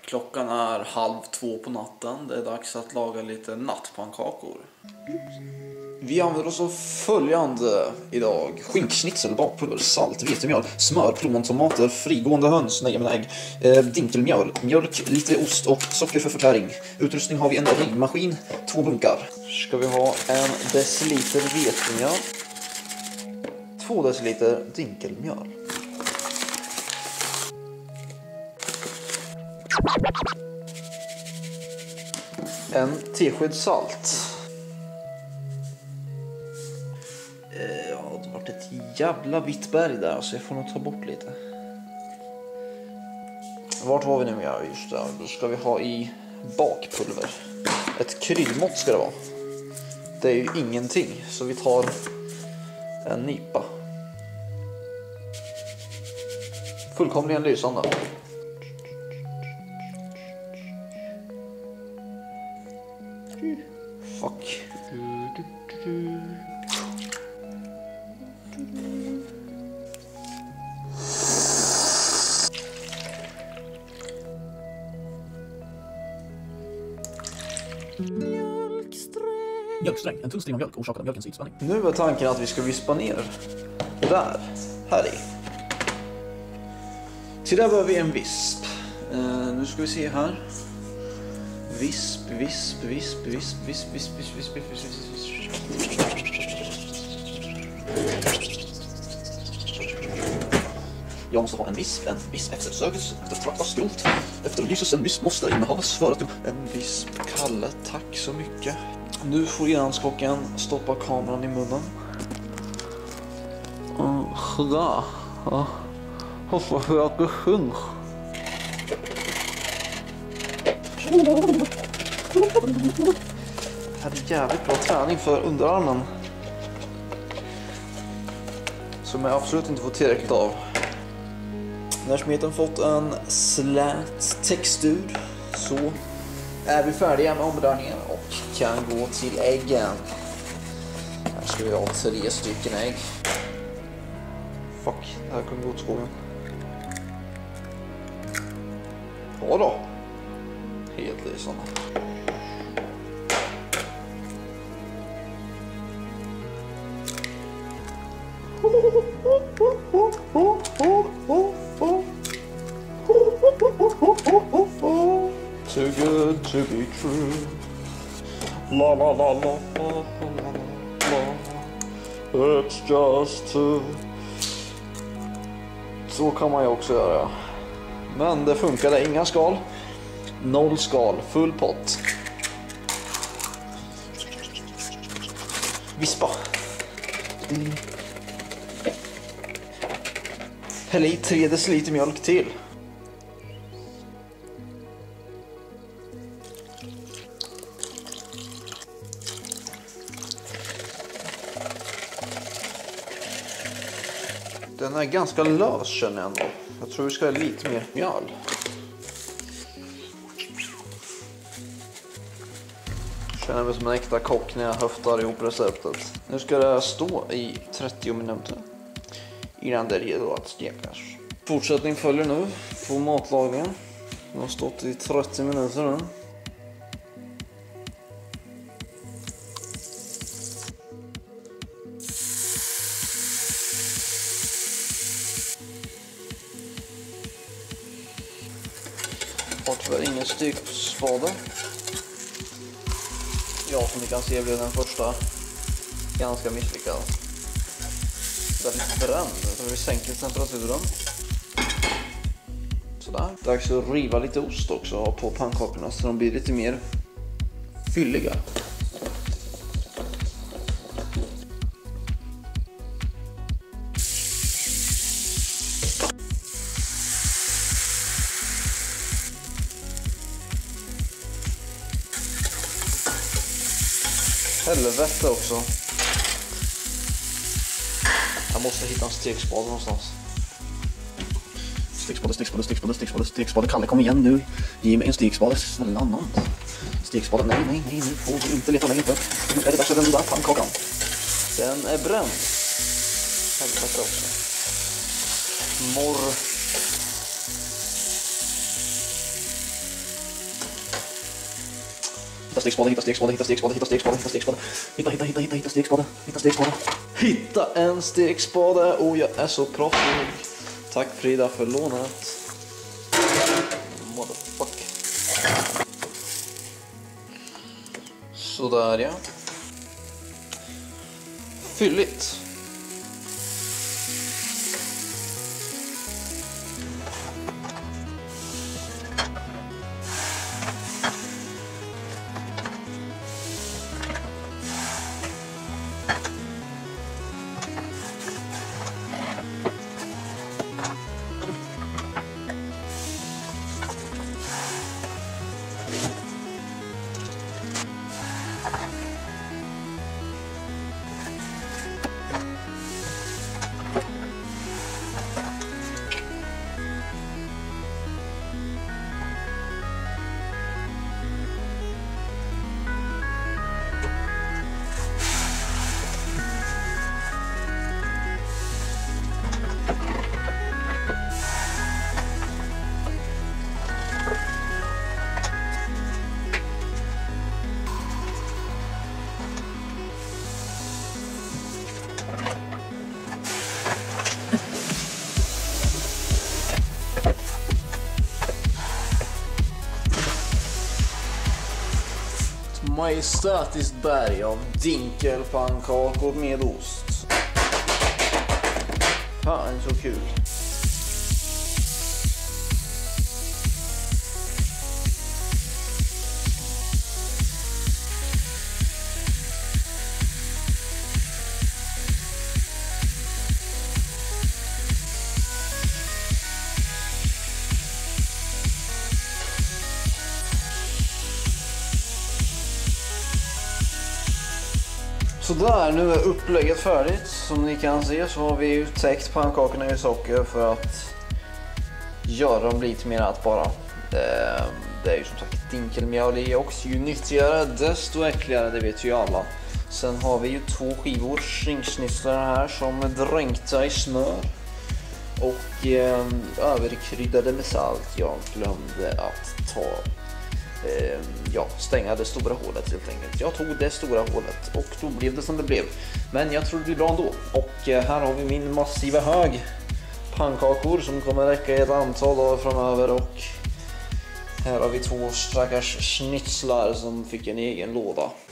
Klockan är 1:30 på natten. Det är dags att laga lite nattpannkakor. Vi använder oss av följande idag: skinkschnitzel, bakpulver, salt, vetemjöl, smör, plommontomater, frigående höns, ägg, dinkelmjöl, mjölk, lite ost och socker för förtäring. Utrustning har vi en riggmaskin, 2 bunkar. Ska vi ha 1 deciliter vetemjöl, 2 deciliter dinkelmjöl, en tesked salt. Ja, det har varit ett jävla vitt berg där, så jag får nog ta bort lite. Vart har vi nu? Ja, just det. Då ska vi ha i bakpulver. Ett kryddmått ska det vara. Det är ju ingenting, så vi tar en nypa. Fullkomligen lysande. Fuck. Mjölksträng, en tunn strimma mjölk orsakad av mjölkens ytspänning. Nu är tanken att vi ska vispa ner. Här i. Till där behöver vi en visp. Nu ska vi se här. Visp. Jag måste ha en visp efter sökes, efter trattas grovt. Efter lyses en visp måste innehas för att en visp, Kalle, tack så mycket. Nu får enhanskocken stoppa kameran i munnen. Sådär. Hoppas jag det syns. Det här är jävligt bra träning för underarmen, som jag absolut inte får tillräckligt av. När smeten fått en slät textur så är vi färdiga med omrörningen och kan gå till äggen. Här ska vi ha 3 stycken ägg. Fuck, det här kommer gå åt skogen. Ja då. Helt lysande. Too good to be true. La la la la la la la. It's just too. Så kan man ju också göra. Men det funkade, inga skal. 0 skal, full pott. Vispa. Häll i 3 deciliter mjölk till. Den är ganska lös, känner jag ändå. Jag tror vi ska ha lite mer mjöl. Känner mig som en äkta kock när jag höftar ihop receptet. Nu ska det stå i 30 minuter innan det är redo att stekas. Fortsättning följer nu på matlagningen. Den har stått i 30 minuter nu. Har tyvärr ingen stekspade. Ja, som ni kan se blev den första ganska misslyckad. Väldigt bränd, så vi sänker temperaturen. Sådär. Dags att riva lite ost också på pannkakorna så de blir lite mer fylliga. Helvete också. Jag måste hitta en stekspade någonstans. Stekspade. Kalle, kom igen nu. Ge mig en stekspade. Snälla någon. Stekspade, nej. Nu får du inte leta längre. Nu är det dags för den där pannkakan. Den är bränd. Helvete också. Hitta stekspade, hitta stekspade, hitta stekspade, hitta stekspade, hitta stekspade. Hitta stekspade, hitta stekspade. Hitta en stekspade. Och jag är så proffsig. Tack Frida för lånet. Motherfuck. Sådär ja. Fylligt. Majestätiskt berg av dinkelpannkakor med ost. Fan så kul. Så där, nu är upplägget färdigt. Som ni kan se så har vi ju täckt pannkakorna i socker för att göra dem lite mer ätbara. Det är ju som sagt dinkelmjöl i också. Ju nyttigare desto äckligare, det vet ju alla. Sen har vi ju 2 skivor skinkschnitzlar här som är dränkta i smör. Och överkryddade med salt. Jag glömde att stänga det stora hålet helt enkelt. Jag tog det stora hålet och då blev det som det blev. Men jag tror det blir bra ändå. Och här har vi min massiva hög pannkakor som kommer räcka i ett antal dagar framöver. Och här har vi 2 stackars schnitzlar som fick en egen låda.